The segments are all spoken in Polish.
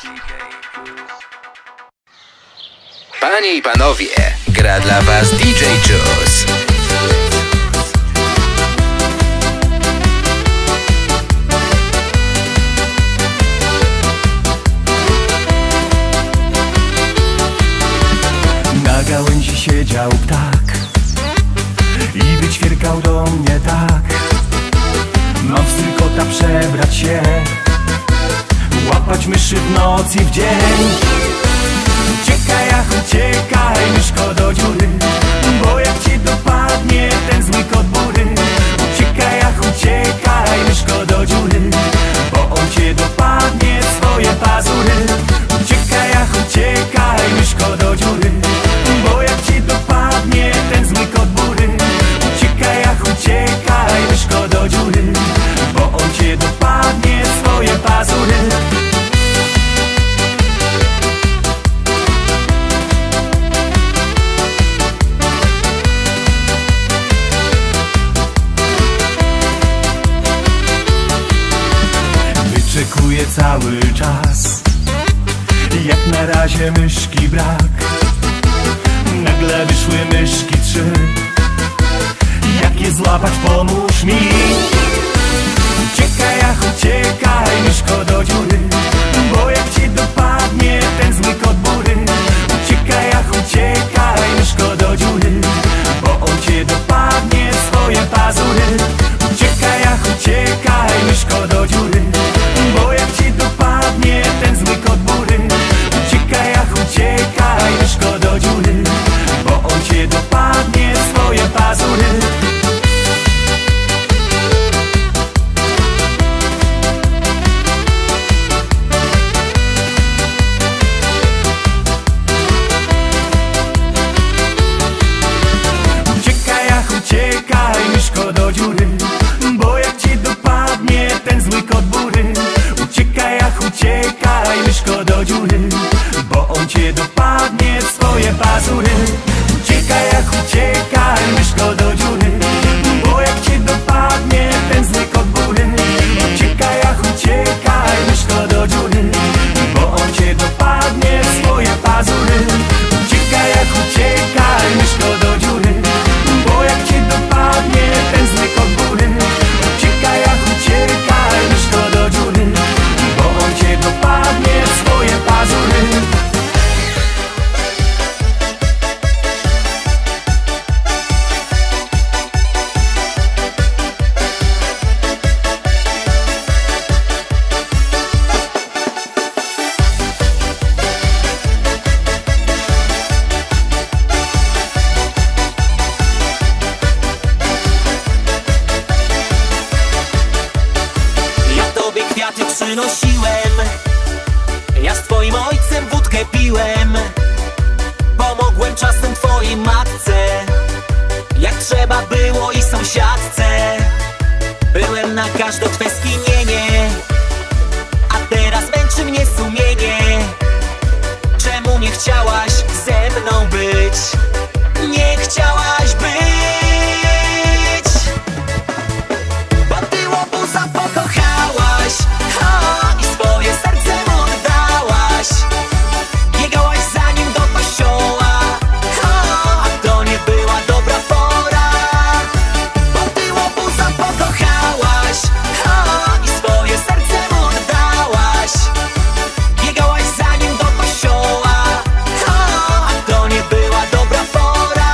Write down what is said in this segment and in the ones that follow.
Panie i panowie, gra dla was DJ Juice. Na gałęzi siedział ptak i wyćwierkał do mnie tak: mam w strykota przebrać się, łapać myszy w noc i w dzień. Uciekaj, ach uciekaj, myszko do dziury, bo jak cię dopadnie ten zły kot bury. Uciekaj, ach uciekaj, myszko do dziury, bo on cię dopadnie swoje pazury. Uciekaj, ach uciekaj, myszko do dziury, bo jak cię dopadnie ten zły kot bury. Uciekaj, ach uciekaj, myszko do dziury, bo on cię dopadnie swoje pazury. Wyczekuję cały czas, jak na razie myszki brak. Nagle wyszły myszki trzy, jak je złapać pomóż mi. Uciekaj, ach uciekaj, myszko do dziury, bo jak cię dopadnie ten zły kot bury. Uciekaj, ach uciekaj, myszko do dziury, bo on cię dopadnie swoje pazury. Uciekaj, ach uciekaj, myszko do dziury, bo jak cię dopadnie ten zły kot bury. Uciekaj, ach uciekaj, myszko do dziury, bo on cię dopadnie swoje pazury. Uciekaj, ach uciekaj, myszko do dziury, bo jak cię dopadnie ten zły kot bury. Uciekaj, ach uciekaj, myszko do dziury, bo on cię dopadnie swoje pazury. Uciekaj, ach uciekaj, myszko do dziury, bo jak cię dopadnie ten zły kot bury. Uciekaj, ach uciekaj, myszko do dziury, bo on cię dopadnie swoje pazury. Uciekaj, ach uciekaj, myszko do dziury, bo jak cię dopadnie ten zły kot bury. Uciekaj, ach uciekaj, myszko do dziury, bo on cię dopadnie swoje pazury. Ja tobie kwiaty przynosiłem, ja z twoim ojcem wódkę piłem. Pomogłem czasem twojej matce, jak trzeba było i sąsiadce. Byłem na każde twe skinienie, a teraz męczy mnie sumienie. Czemu nie chciałaś ze mną być? Nie chciałaś być, bo ty łobuza pokochałaś, i swoje serce mu oddałaś. Biegałaś za nim do kościoła, a to nie była dobra pora. Bo ty łobuza pokochałaś, i swoje serce mu oddałaś. Biegałaś za nim do kościoła, a to nie była dobra pora.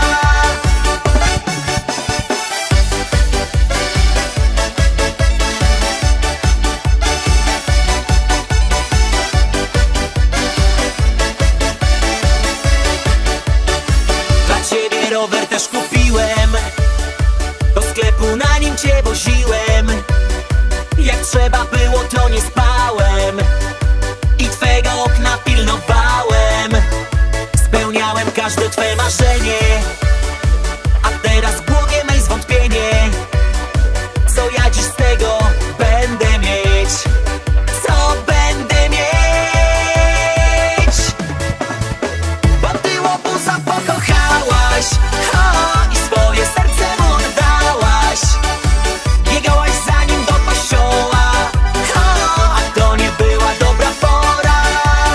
Dla ciebie rower też kupiłem, do sklepu na nim cię woziłem. Jak trzeba było, to nie spałem i twego okna pilnowałem. Spełniałem każde twe marzenie, a teraz w głowie mej zwątpienie. Co ja dziś z tego będę mieć? Co będę mieć? Bo ty łobuza pokochałaś, i swoje serce mu oddałaś. Biegałaś za nim do kościoła, a to nie była dobra pora.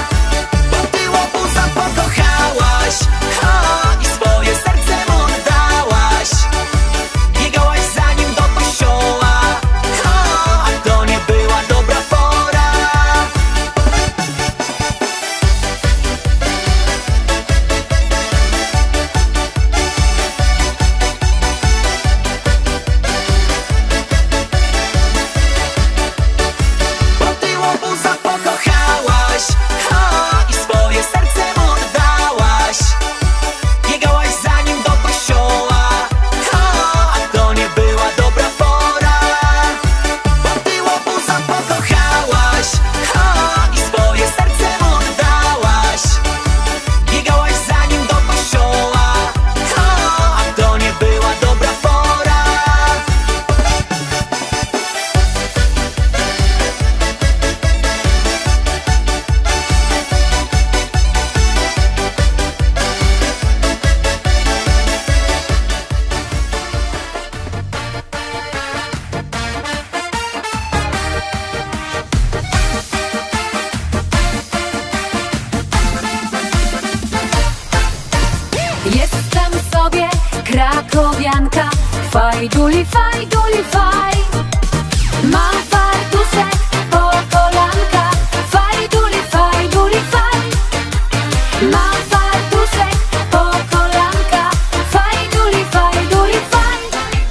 Fajduli, fajduli, faj. Mam fartuszek po kolanka. Fajduli, fajduli, faj. Mam fartuszek po kolanka. Fajduli, fajduli, faj.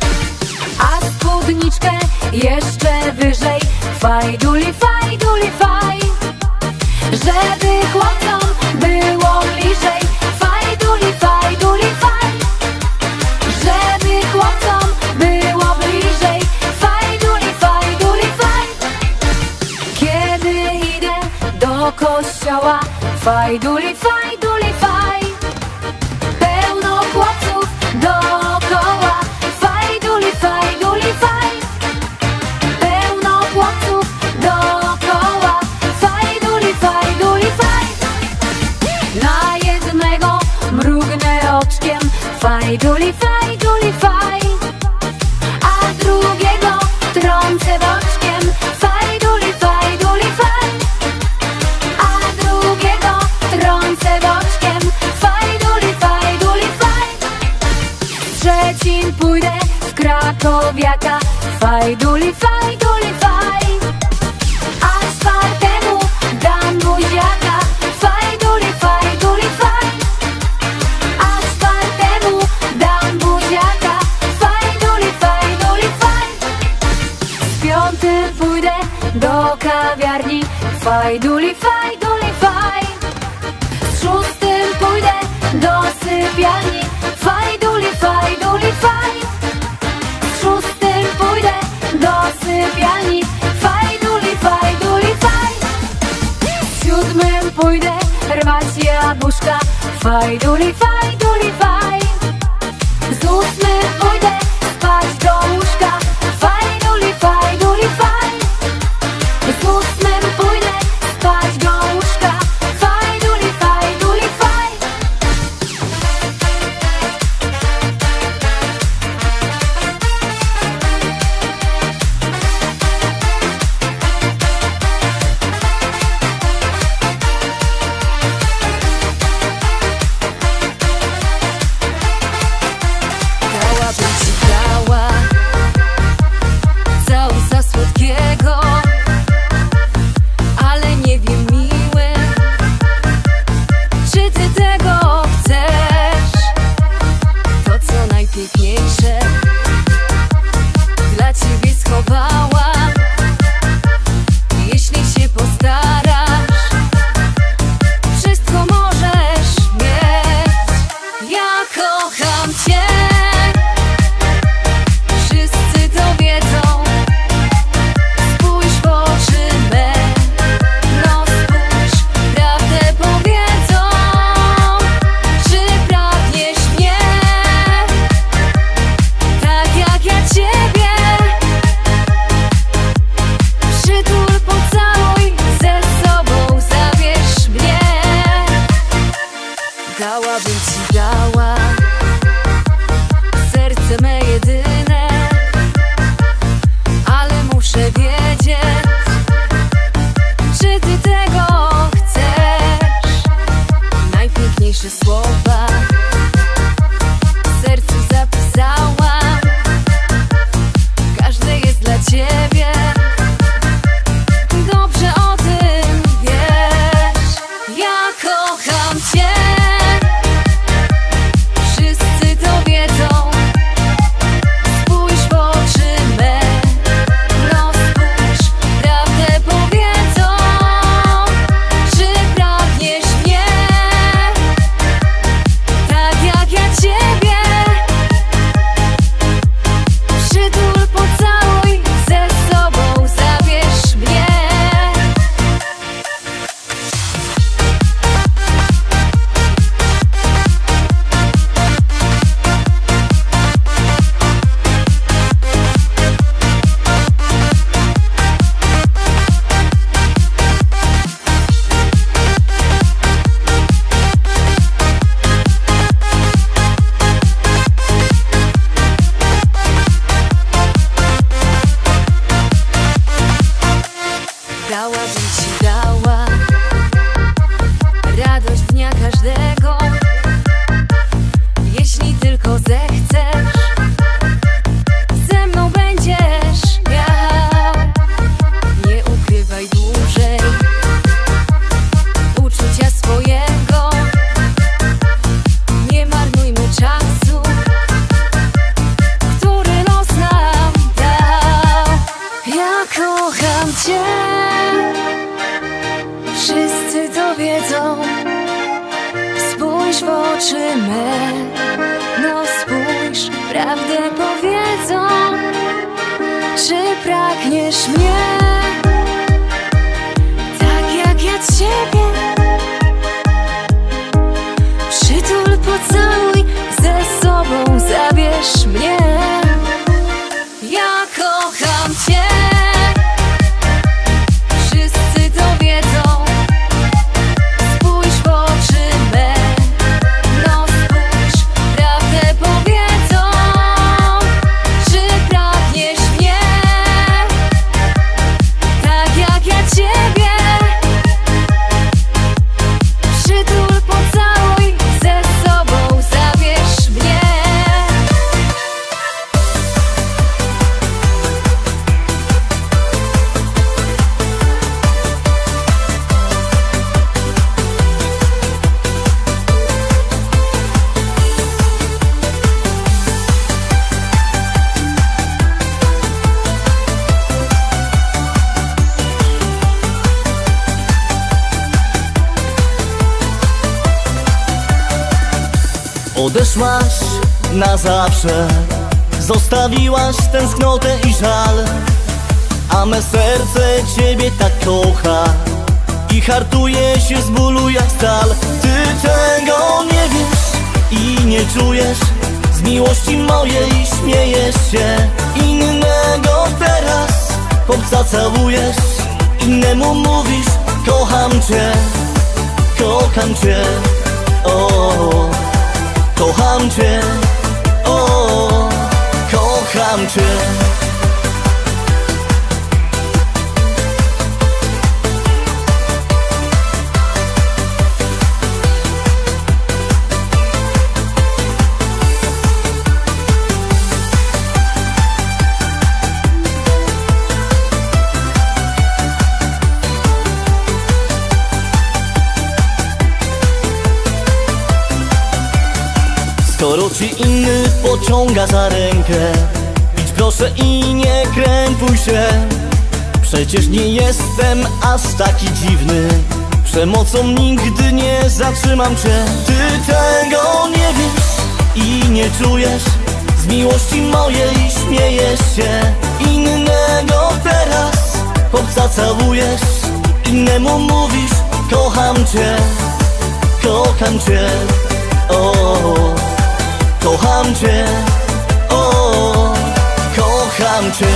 A spódniczkę jeszcze wyżej. Fajduli, fajduli, faj. Żeby chłopcom było bliżej. Fajduli, fajduli, faj. Żeby chłopcom było bliżej. Fajduli, fajduli, faj. Kiedy idę do kościoła. Fajduli, fajduli, faj. Pełno chłopców dookoła. Fajduli, fajduli, faj. Pełno chłopców dookoła. Fajduli, fajduli, faj. Na jednego mrugnę oczkiem. Fajduli, fajduli, faj. A drugiego trącę boczkiem. Fajduli, fajduli, faj. A drugiego trącę boczkiem. Fajduli, fajduli, faj. Z Szczecin pójdę w Krakowiaka. Fajduli, fajduli, faj. A czwartemu dam buziaka. Fajduli, fajduli, faj. A czwartemu dam buziaka. Fajduli, fajduli, faj. Z piątym pójdę do kawiarni. Fajduli, fajduli, faj. Z szóstym pójdę do sypialni. Fajduli, fajduli, faj. Z szóstym pójdę do sypialni. Fajduli, fajduli, faj. Z siódmym pójdę rwać jabłuszka. Fajduli, fajduli, faj. Z ósmym pójdę spać do łóżka. Fajduli, fajduli, faj. Z ósmym pójdę spać do łóżka. Fajduli, fajduli, faj. Dałabym ci dała całusa słodkiego, ale nie wiem, miły, czy ty tego chcesz. To, co najpiękniejsze, dla ciebie schowałam. Jeśli się postarasz, wszystko możesz mieć. Ja kocham cię. Wszyscy to wiedzą. Spójrz w oczy me. No spójrz, prawdę powiedzą. Czy pragniesz mnie tak jak ja ciebie? Przytul, pocałuj, ze sobą zabierz mnie. Dałabym ci dała serce me jedyne, ale muszę wiedzieć, czy ty tego chcesz. Najpiękniejsze słowa w sercu zapisałam. Każde jest dla ciebie. Dobrze o tym wiesz. Ja kocham cię. Wszyscy to wiedzą. Spójrz w oczy me. No spójrz, prawdę powiedzą. Czy pragniesz mnie tak jak ja ciebie? Przytul, pocałuj, ze sobą zabierz mnie. Dałabym ci dała radość dnia każdego. Jeśli tylko zechcesz, Wszyscy to wiedzą. Spójrz w oczy me, no spójrz, prawdę powiedzą. Czy pragniesz mnie tak jak ja ciebie? Przytul, pocałuj, ze sobą zabierz mnie. Ja kocham cię. Wszyscy to wiedzą. Spójrz w oczy me, no spójrz, prawdę powiedzą. Czy pragniesz mnie tak jak ja ciebie? Przytul, pocałuj, ze sobą zabierz mnie. Odeszłaś na zawsze, zostawiłaś tęsknotę i żal, a me serce ciebie tak kocha i hartuje się z bólu jak stal. Ty tego nie wiesz i nie czujesz, z miłości mojej śmiejesz się. Innego teraz chłopca całujesz, innemu mówisz kocham cię, kocham cię, o. Kocham cię, o, kocham cię. Skoro ci inny pociąga za rękę, idź proszę i nie krępuj się. Przecież nie jestem aż taki dziwny, przemocą nigdy nie zatrzymam cię. Ty tego nie wiesz i nie czujesz, z miłości mojej śmiejesz się. Innego teraz chłopca całujesz, innemu mówisz kocham cię, kocham cię, o. Kocham cię, o, kocham cię.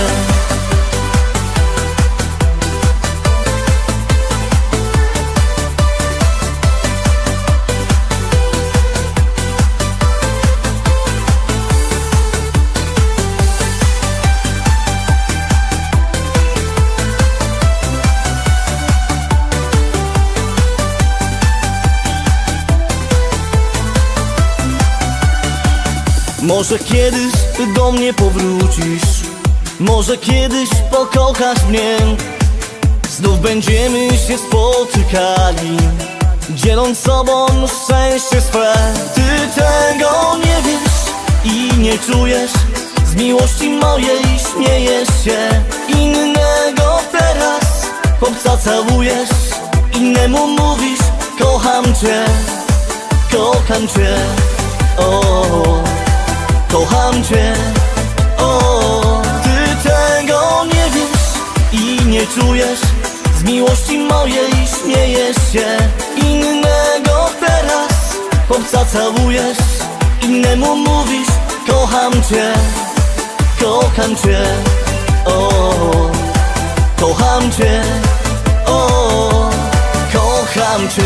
Może kiedyś do mnie powrócisz, może kiedyś pokochasz mnie. Znów będziemy się spotykali, dzieląc sobą szczęście swe. Ty tego nie wiesz i nie czujesz, z miłości mojej śmiejesz się. Innego teraz chłopca całujesz, innemu mówisz kocham cię, kocham cię, o. Kocham cię, o. Ty tego nie wiesz i nie czujesz, z miłości mojej śmiejesz się. Innego teraz chłopca całujesz, innemu mówisz kocham cię, kocham cię, o. Kocham cię, o. Kocham cię.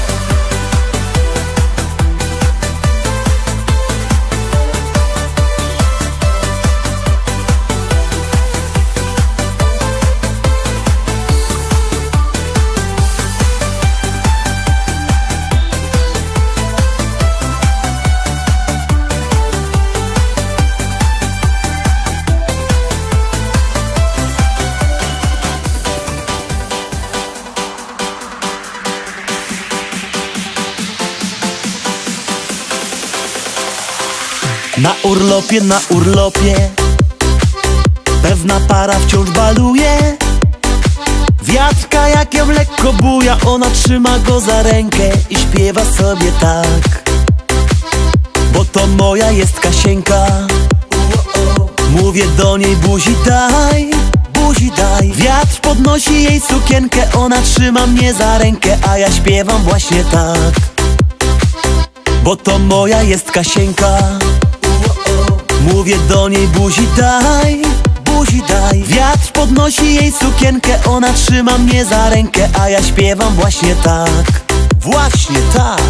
Na urlopie pewna para wciąż baluje. Wiatrka jak ją lekko buja, ona trzyma go za rękę i śpiewa sobie tak. Bo to moja jest Kasieńka. Mówię do niej buzi daj, buzi daj. Wiatr podnosi jej sukienkę, ona trzyma mnie za rękę, a ja śpiewam właśnie tak. Bo to moja jest Kasieńka. Mówię do niej buzi daj, buzi daj. Wiatr podnosi jej sukienkę, ona trzyma mnie za rękę, a ja śpiewam właśnie tak. Właśnie tak.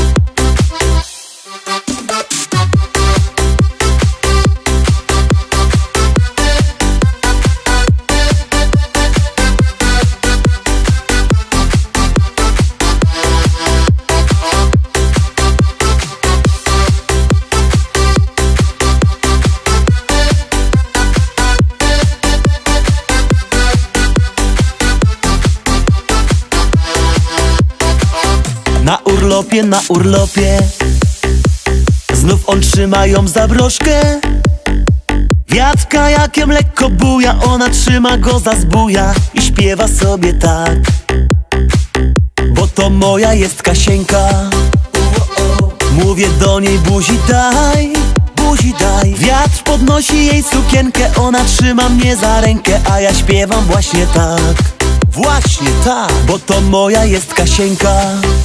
Na urlopie znów on trzyma ją za broszkę. Wiatrka jak ją lekko buja, ona trzyma go za zbuja i śpiewa sobie tak. Bo to moja jest Kasieńka. Mówię do niej buzi daj, buzi daj. Wiatr podnosi jej sukienkę, ona trzyma mnie za rękę, a ja śpiewam właśnie tak. Właśnie tak. Bo to moja jest Kasieńka.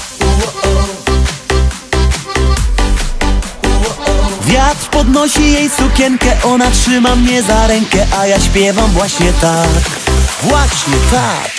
Wiatr podnosi jej sukienkę, ona trzyma mnie za rękę, a ja śpiewam właśnie tak. Właśnie tak.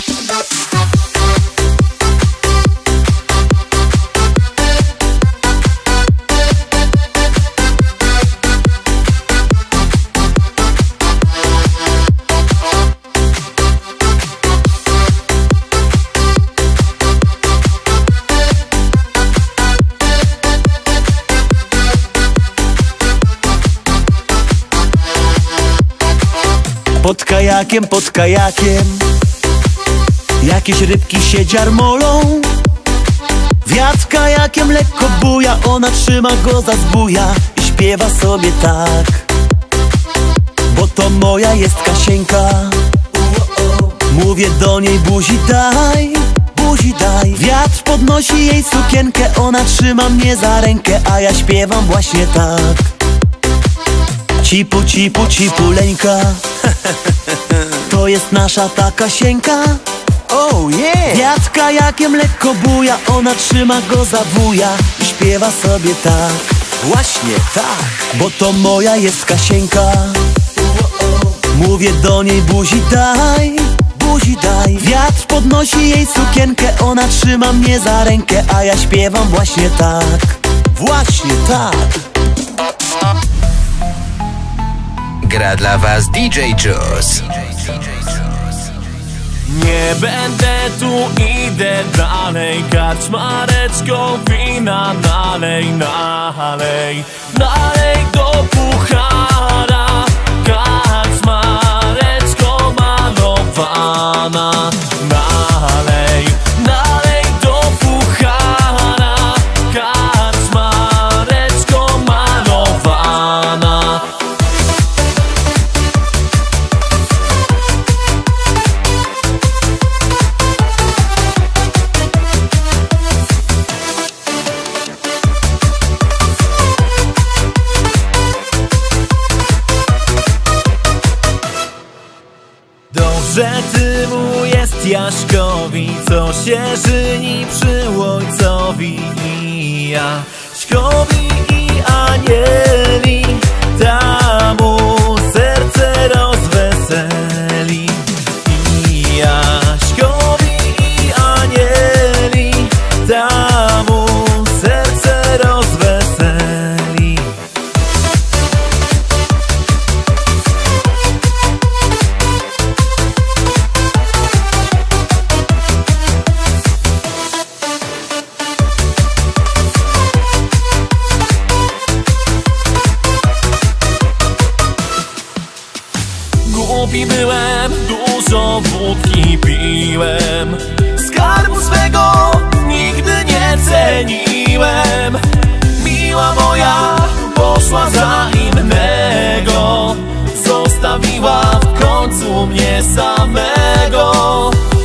Pod kajakiem jakieś rybki się dziarmolą. Wiatr kajakiem lekko buja, ona trzyma go za zbuja i śpiewa sobie tak. Bo to moja jest Kasieńka. Mówię do niej buzi daj, buzi daj. Wiatr podnosi jej sukienkę, ona trzyma mnie za rękę, a ja śpiewam właśnie tak. Cipu, cipu, cipuleńka. To jest nasza ta Kasieńka. Oh yeah. Wiatr kajakiem lekko buja, ona trzyma go za wuja i śpiewa sobie tak. Właśnie tak. Bo to moja jest Kasieńka. Mówię do niej buzi daj, buzi daj. Wiatr podnosi jej sukienkę, ona trzyma mnie za rękę, a ja śpiewam właśnie tak. Właśnie tak. Gra dla was DJ Juice. Nie będę tu, idę dalej. Karczmareczką wina nalej, nalej, nalej do puchara. Karczmareczką malowana. Nalej, nalej do puchara. Karczmareczką malowana. Dobrze tymu jest Jaśkowi, co się żyni przy ojcowi. I Jaśkowi i Anieli, tamu serce rozweseli. I Jaśkowi i Anieli, tamu serce rozweseli. Głupi byłem, dużo wódki piłem, skarbu swego nigdy nie ceniłem. Miła moja poszła za innego, zostawiła w końcu mnie samego.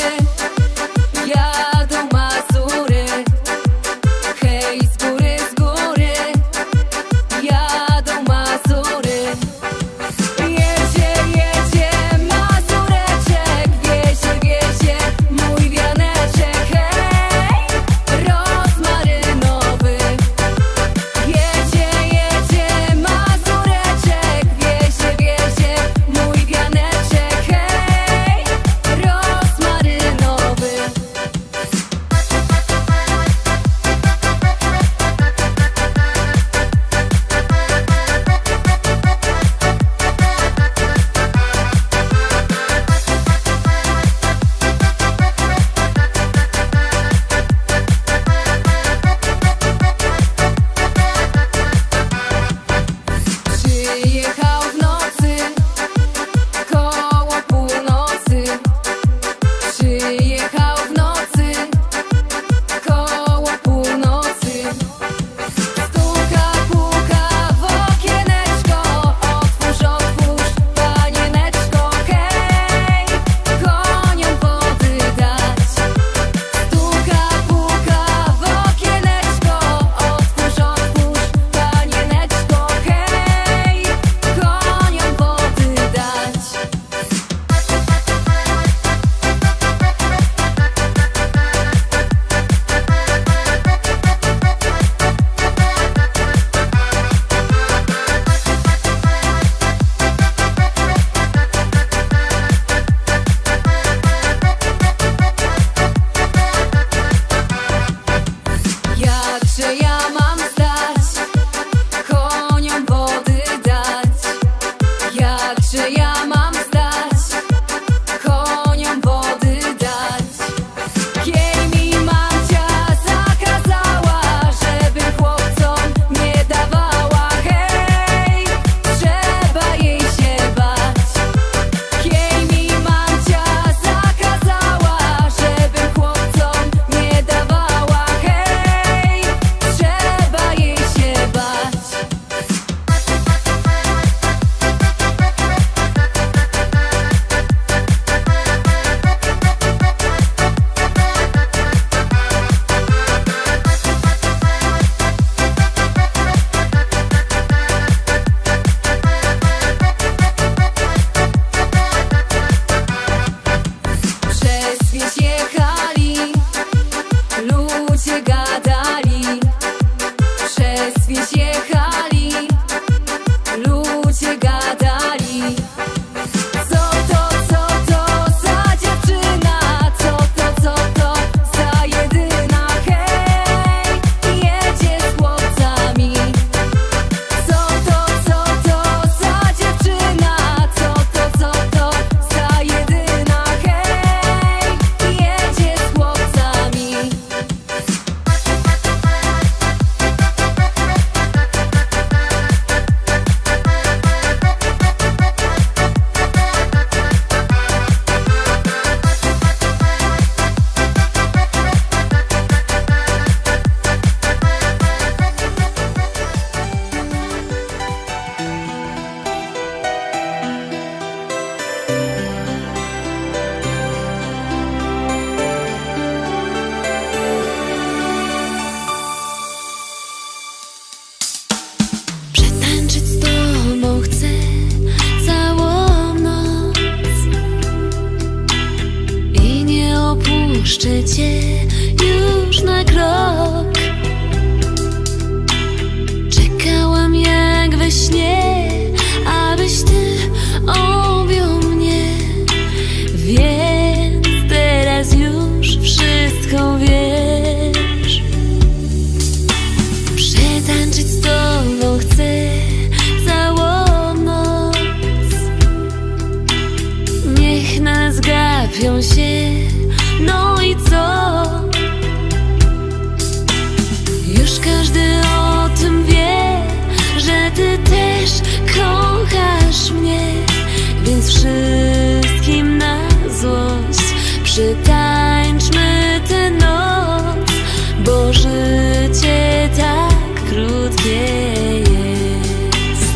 wszystkim na złość. Przytańczmy tę noc, bo życie tak krótkie jest.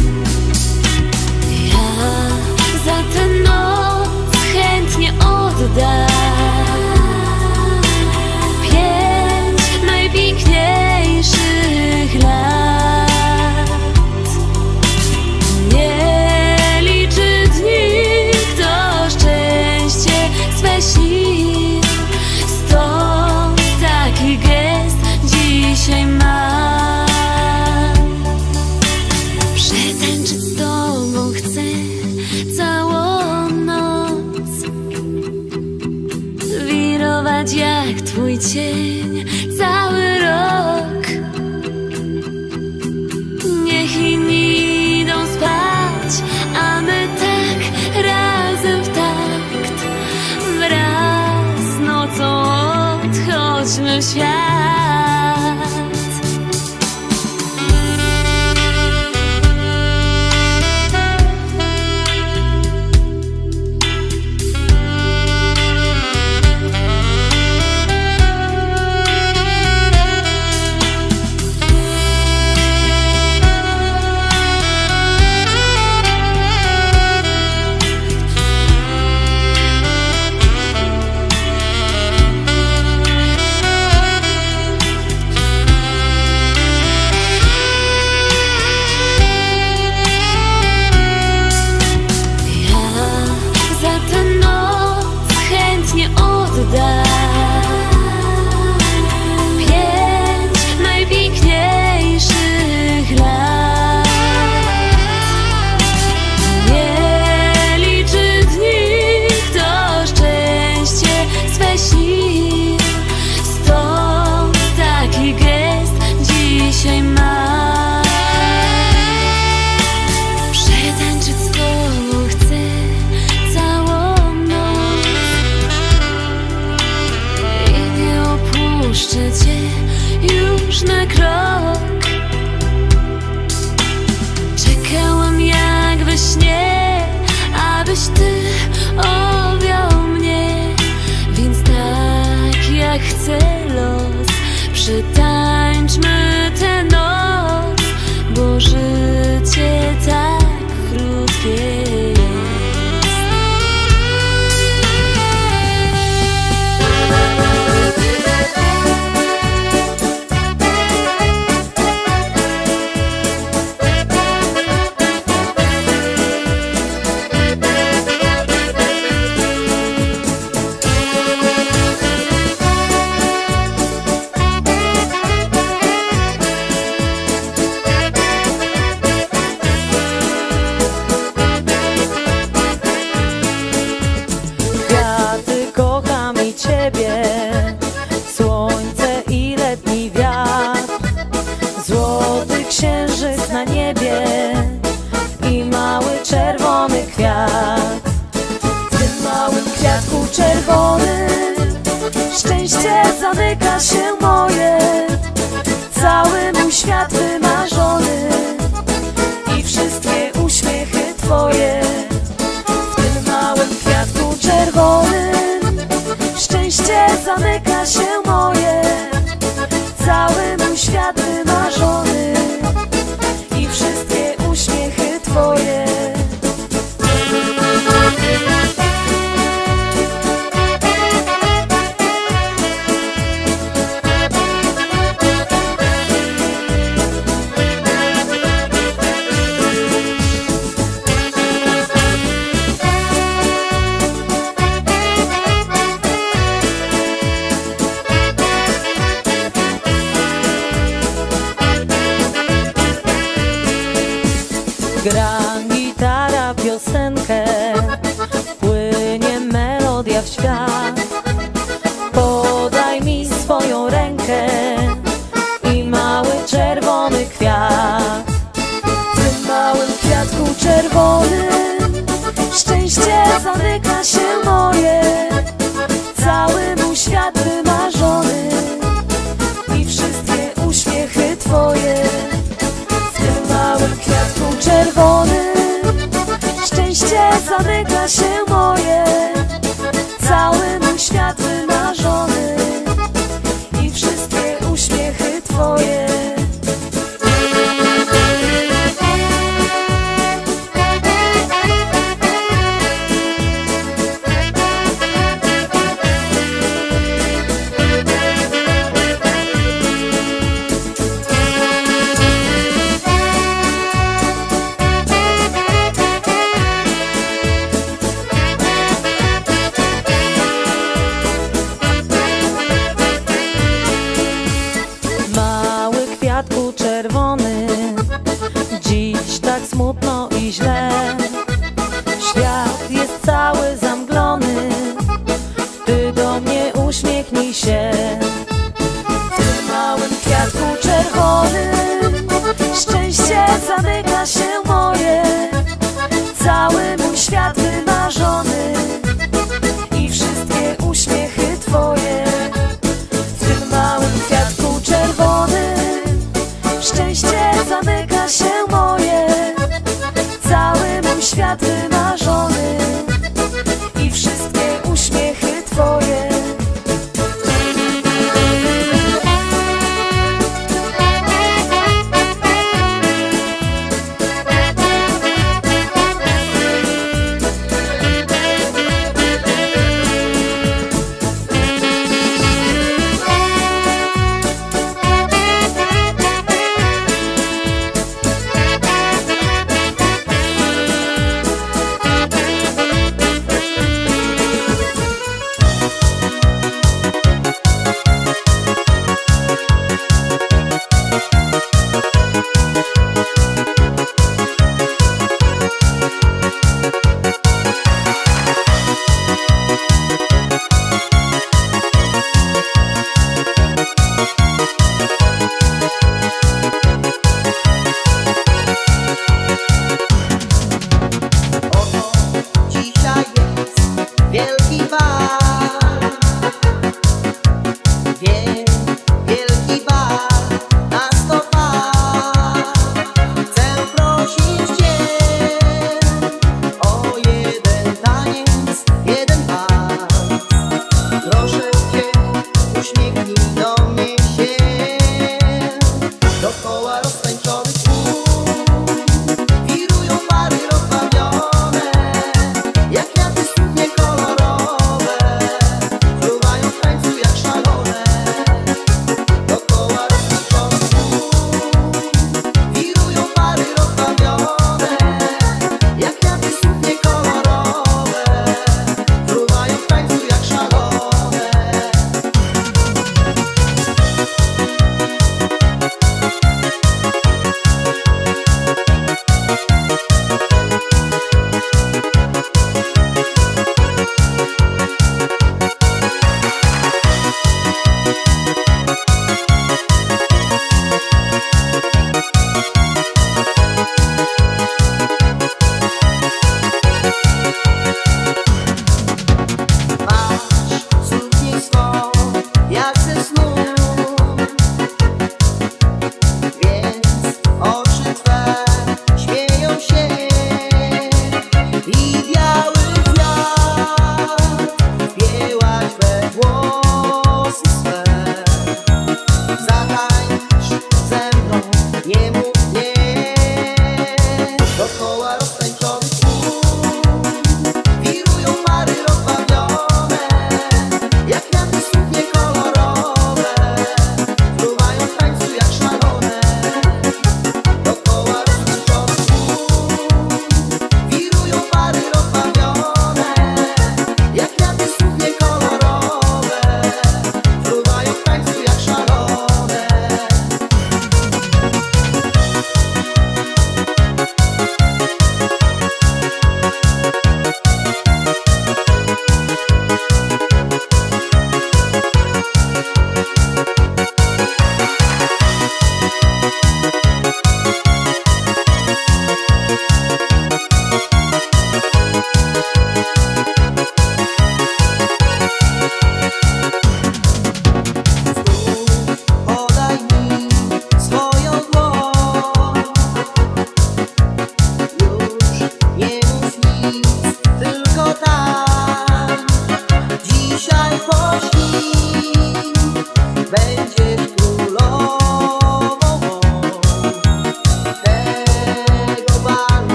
Ja za tę noc chętnie oddam 5 najpiękniejszych lat. Nie liczy dni, kto szczęście swe sił, stąd taki gest dzisiaj mam. Przetańczyć z tobą chcę całą noc, wirować jak twój cień cały rok. Niech inni idą spać, a my tak razem w takt, wraz z nocą odchodźmy w świat. Już na krok czekałam jak we śnie, abyś ty objął mnie. Więc tak jak chce los, przytańczmy tę noc, bo życie tak krótkie. Słońce i letni wiatr, złoty księżyc na niebie i mały czerwony kwiat. W tym małym kwiatku czerwonym szczęście zamyka się moje, cały mój świat wymarzony i wszystkie uśmiechy twoje. W tym małym kwiatku czerwonym szczęście zamyka się moje, cały mój świat wymarzony i wszystkie uśmiechy twoje. Gra gitara piosenkę, płynie melodia w świat. Podaj mi swoją rękę i mały czerwony kwiat. W tym małym kwiatku czerwonym szczęście zamyka się moje, cały mój świat wymarzony i wszystkie uśmiechy twoje. W tym małym kwiatku czerwonym szczęście zamyka się moje, cały mój świat wymarzony i wszystkie uśmiechy twoje. Czerwony, dziś tak smutno i źle. Świat jest cały zamglony, ty do mnie uśmiechnij się. W tym małym kwiatku czerwonym szczęście zamyka się moje, cały mój świat wymarzony i wszystkie uśmiechy twoje. W tym małym kwiatku czerwonym szczęście zamyka się moje, cały mój świat wymarzony i wszystkie uśmiechy twoje.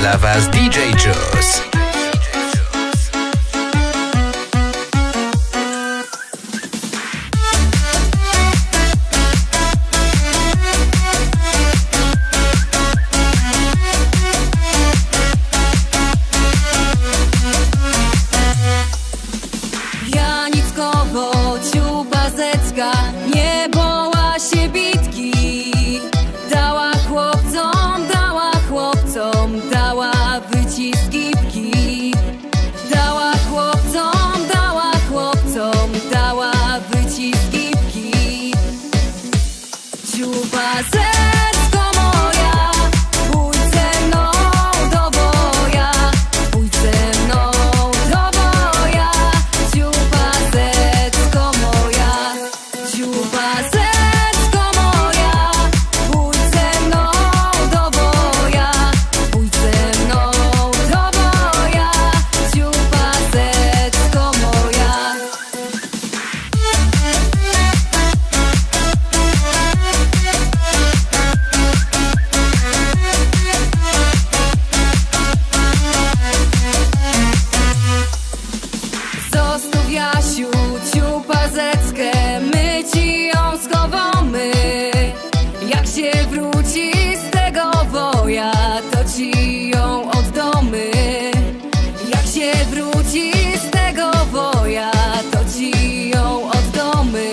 dla was DJ Juice. Nie boła się bitki, dała chłopcom, dała wyciskipki. Dała chłopcom, dała wyciskipki. Ciupasecko moja, pójdź ze mną do boja, pójdź ze mną do boja. Ciupasecko moja, ciupasecko moja, pójdź ze mną do boja, pójdź ze mną do boja. Ciupasecko moja. Zostaw Jasiu ciupazeckę, my ci ją schowamy. Jak się wróci z tego woja, to ci ją oddamy. Jak się wróci z tego woja, to ci ją oddamy.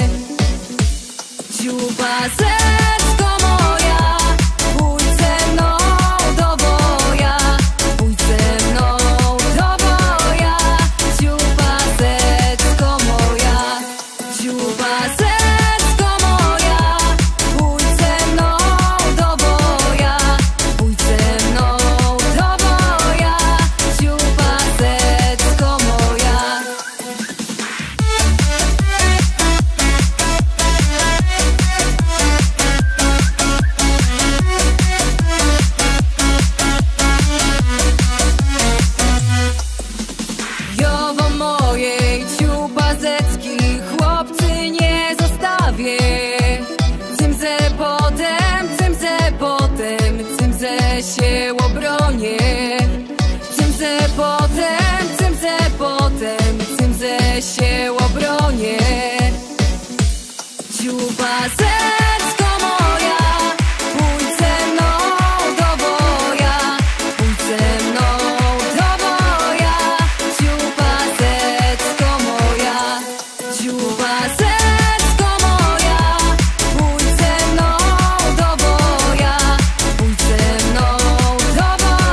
Ciupazecko moja, pójdź ze mną do boja, pójdź ze mną do boja. Ciupazecko moja, ciupazecko moja, pójdź ze mną do boja, pójdź ze mną do boja. Ciupazecko moja. Jowo mojej ciupazecki, chłopcy nie zostawię. Cymze potem, cymze się obronię. Cymze potem, cymze się obronię. Ciupazecko moja, pójdź ze mną do boja, pójdź ze mną do boja. Ciupazecko moja, ciupazecko moja, pójdź ze mną do boja, pójdź ze mną do boja.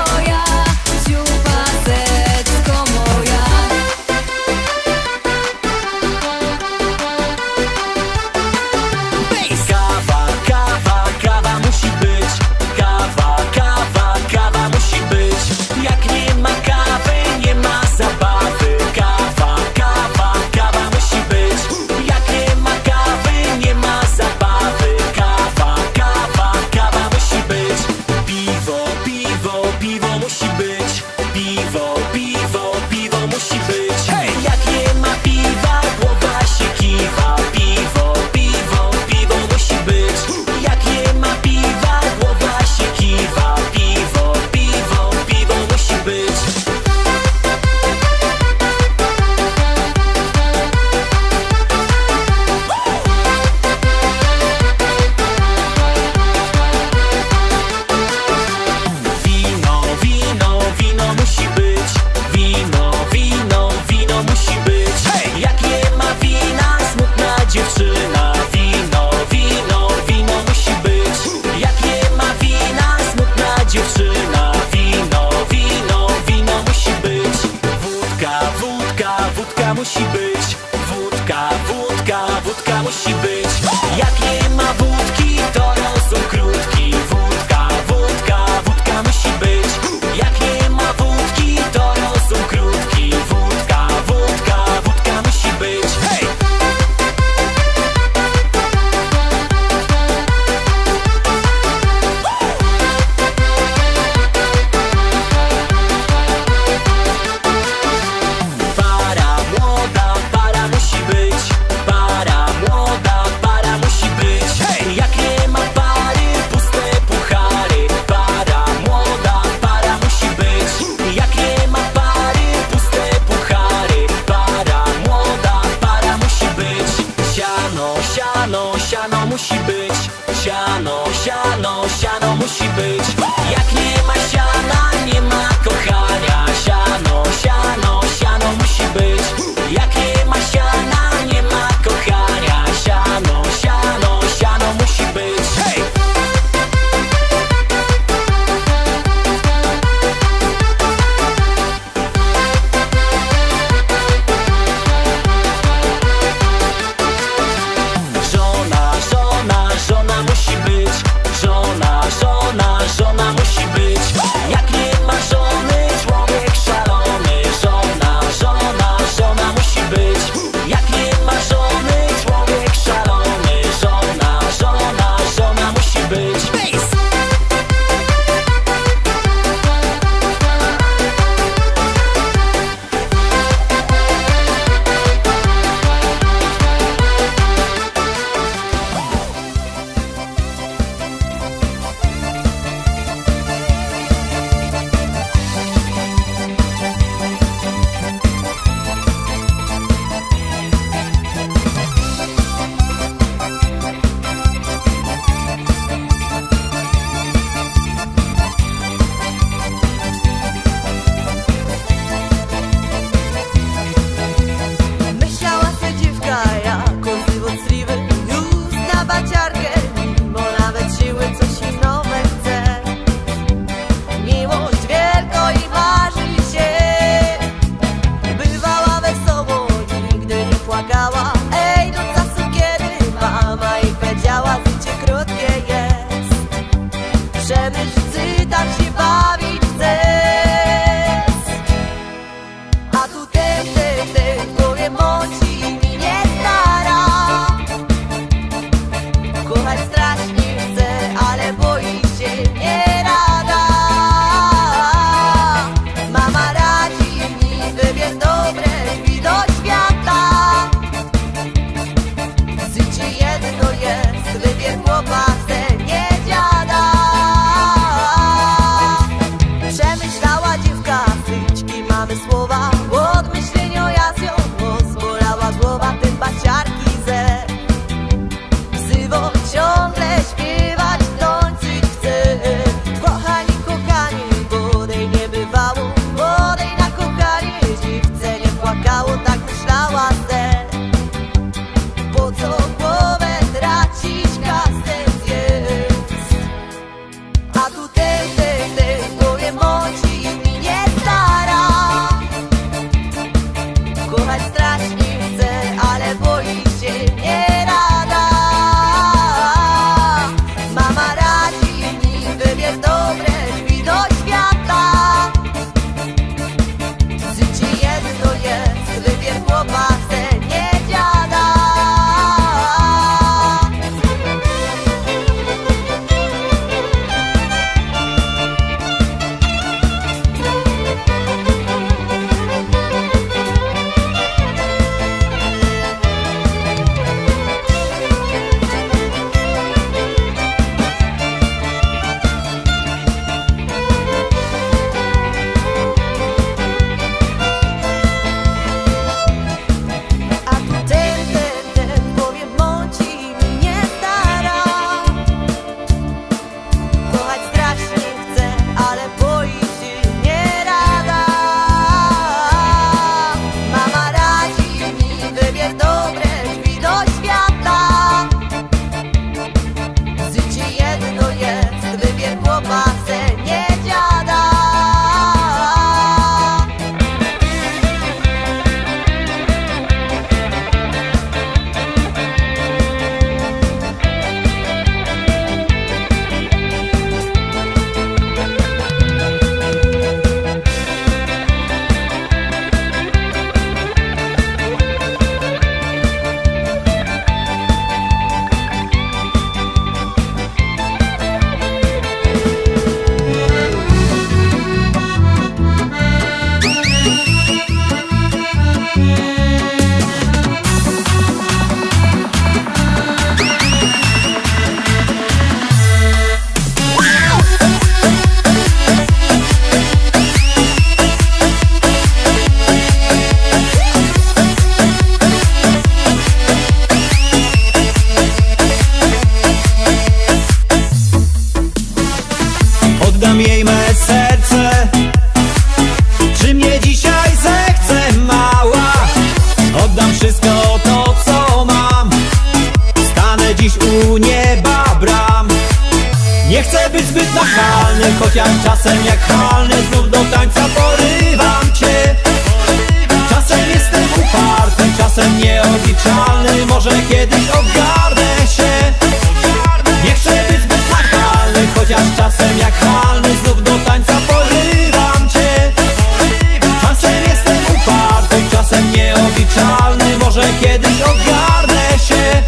Nie chcę być zbyt nachalny, chociaż czasem jak halny znów do tańca porywam cię. Czasem jestem uparty, czasem nieobliczalny, może kiedyś ogarnę się. Nie chcę być zbyt nachalny, chociaż czasem jak halny znów do tańca porywam cię. Czasem jestem uparty, czasem nieobliczalny, może kiedyś ogarnę się.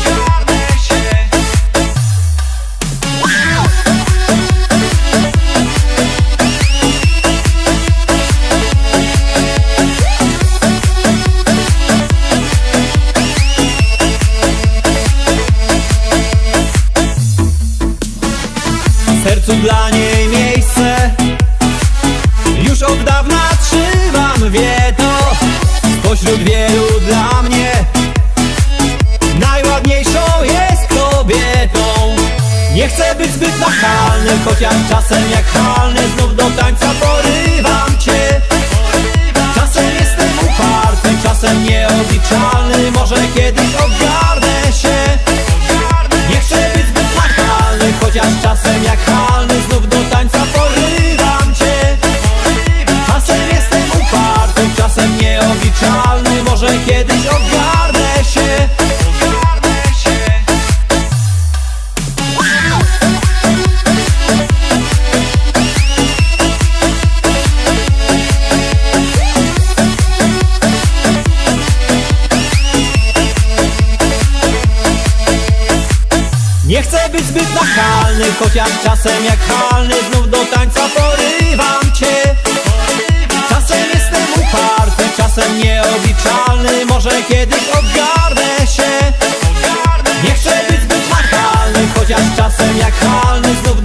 W sercu dla niej miejsce już od dawna trzymam, wie to. Spośród wielu dla mnie najładniejszą jest kobietą. Nie chcę być zbyt nachalny, chociaż czasem jak halny znów do tańca porywam cię. Czasem jestem uparty, czasem nieobliczalny, może kiedyś ogarnę się. Nie chcę być zbyt nachalny, chociaż czasem jak halny znów do tańca porywam cię. Czasem jestem uparty, czasem nieobliczalny, może kiedyś ogarnę się. Nie chcę być zbyt nachalny, chociaż czasem jak halny znów do tańca porywam cię. Czasem jestem uparty, czasem nieobliczalny, może kiedyś ogarnę się. Nie chcę być zbyt nachalny, chociaż czasem jak halny znów